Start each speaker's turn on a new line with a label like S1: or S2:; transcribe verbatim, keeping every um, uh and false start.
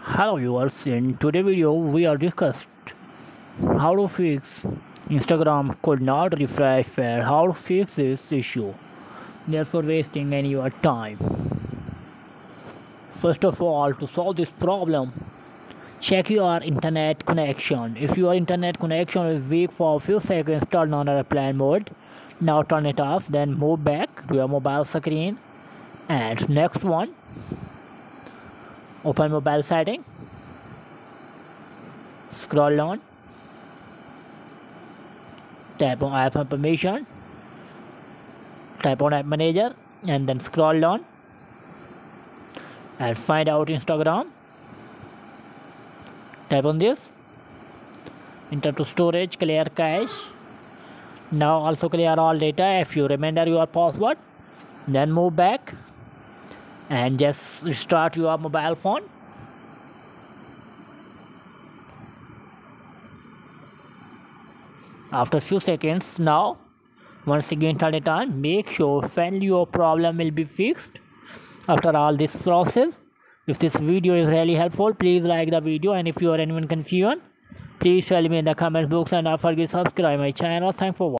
S1: Hello viewers, in today's video we are discussed how to fix Instagram could not refresh fair, how to fix this issue, therefore wasting any your time. First of all, to solve this problem, check your internet connection. If your internet connection is weak for a few seconds, turn on airplane mode. Now turn it off, then move back to your mobile screen, and next one, open mobile setting, scroll down, tap on app information, type on app manager, and then scroll down and find out Instagram. Tap on this, enter to storage, clear cache. Now also clear all data if you remember your password. Then move back and just restart your mobile phone. After few seconds, now once again turn it on. Make sure finally your problem will be fixed after all this process. If this video is really helpful, please like the video, and if you are anyone confused, please tell me in the comment box, and don't forget to subscribe my channel. Thanks for watching.